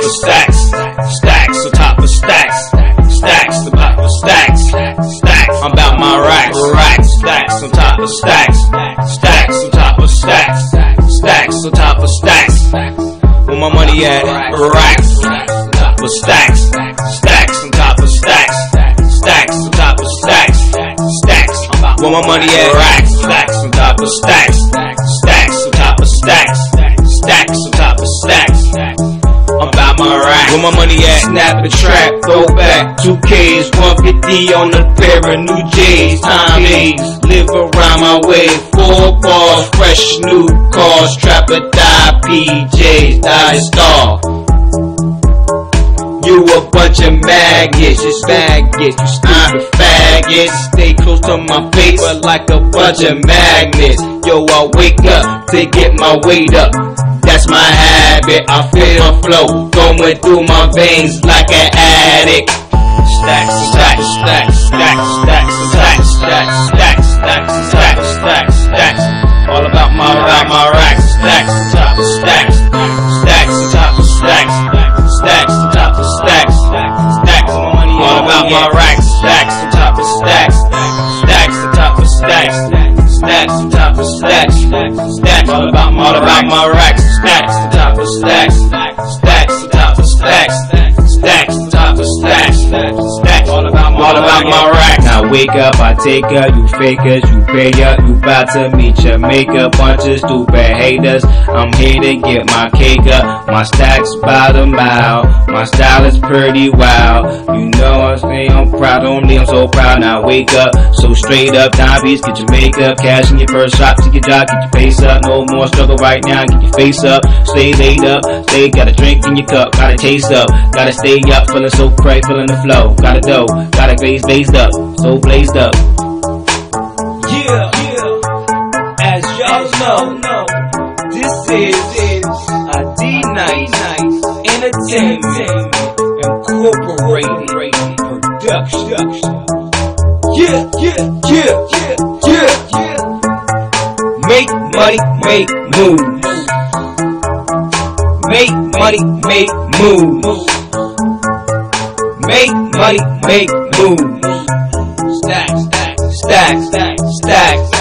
of stacks, stacks on top of stacks, stacks on top of stacks, stacks. I'm about my racks, racks, stacks on top of stacks, stacks on top of stacks, stacks on top of stacks. Where my money at? Racks on top of stacks, stacks on top of stacks, stacks on top of stacks, stacks. Where my money at? Racks, stacks on top of stacks, stacks on top of stacks, stacks on top of stacks. I'm about my rack. Where my money at? Snap a trap, throw back 2Ks, 150 on a pair of new J's. Time A's, live around my way. 4 bars, fresh new cars, trap or die, PJs, die star. You a bunch of maggots, just maggots, you stupid faggots. Stay close to my face, but like a bunch of magnets. Yo, I wake up to get my weight up. That's my habit, I feel my flow going through my veins like an addict. Stacks, stacks, stacks, stacks, stacks, stacks, stacks, stacks, stacks, stacks, stacks, stacks. All about my racks, stacks on top of stacks, stacks on top of stacks, stacks on top of stacks, stacks on my money. All about my racks, stacks on top of stacks, stacks on top of stacks, stacks on top of stacks, stacks. All about my racks, stacks on top of stacks, stacks on top of stacks, stacks on top of stacks, stacks. All about my racks. Now wake up, I take her, you fakers, you pay up, you bout to meet your maker. Bunch of stupid haters, I'm here to get my cake up. My stacks by the mile, my style is pretty wild. You know I'm saying I'm proud, only I'm so proud. Now wake up, so straight up, dime beats, get your makeup, cash in your purse, shop to your job, get your face up. No more struggle right now, get your face up. Stay laid up, stay, got a drink in your cup, gotta taste up, gotta stay up, feeling so cray, feeling the flow. Gotta dough, gotta glaze blazed up, so blazed up. Yeah, as y'all know, this is a D-Nice Entertainment Incorporated production. Yeah. Make money, make moves. Make money, make moves. Make money, make moves. Stack, stack, stack, stack, stack.